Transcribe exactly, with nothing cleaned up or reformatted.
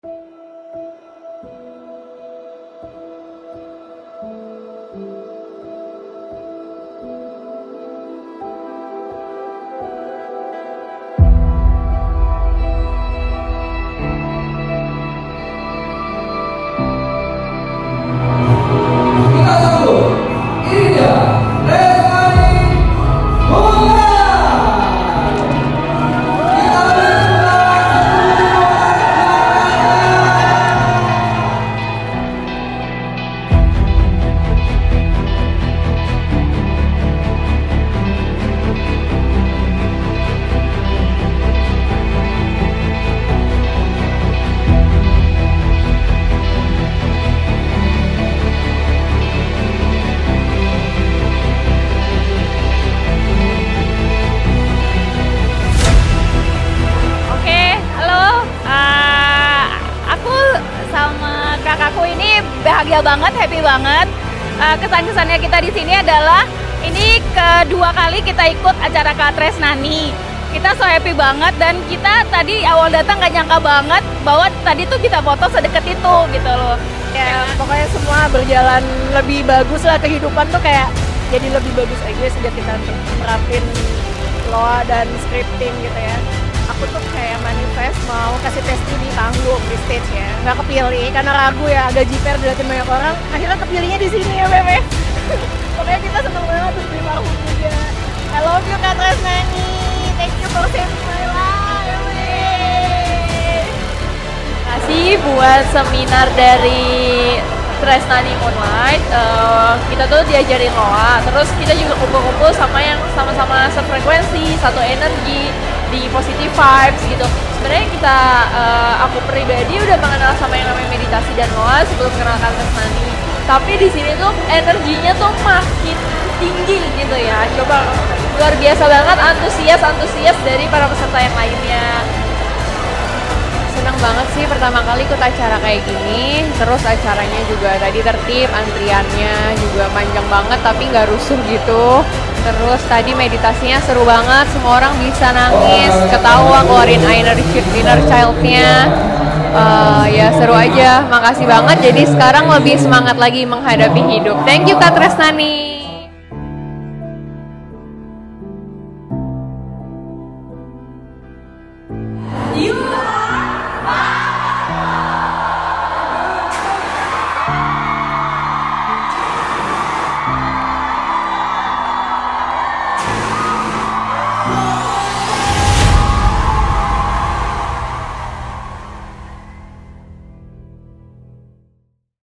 Bahagia banget, happy banget. Uh, kesan-kesannya kita di sini adalah ini kedua kali kita ikut acara Kak Tresnani. Kita so happy banget dan kita tadi awal datang gak nyangka banget bahwa tadi tuh kita foto sedekat itu gitu loh. Ya, pokoknya semua berjalan lebih bagus lah, kehidupan tuh kayak jadi lebih bagus aja sejak kita nerapin loa dan scripting gitu ya. Aku tuh kayak manifest mau kasih testi di panggung, di stage ya. Nggak kepilih karena ragu ya, agak jiper dilihatin banyak orang. Akhirnya kepilihnya di sini ya, Bebe. Pokoknya kita seneng banget terus di panggung juga. I love you, Kak Tresnani. Thank you for saving my life. Terima kasih buat seminar dari Tresnani Moonlight. Uh, kita tuh diajarin loa, terus kita juga kumpul-kumpul sama yang sama-sama sefrekuensi, satu energi, di positive vibes gitu. Sebenarnya kita, uh, aku pribadi udah mengenal sama yang namanya meditasi dan loa sebelum kenal Kak Tresnani. Tapi di sini tuh energinya tuh makin tinggi gitu ya. Coba luar biasa banget, antusias antusias dari para peserta yang lainnya. Senang banget sih pertama kali ikut acara kayak gini. Terus acaranya juga tadi tertib, antriannya juga panjang banget tapi nggak rusuh gitu. Terus tadi meditasinya seru banget, semua orang bisa nangis, ketawa, keluarin inner, inner child-nya. Uh, ya seru aja, makasih banget. Jadi sekarang lebih semangat lagi menghadapi hidup. Thank you Kak Tresnani.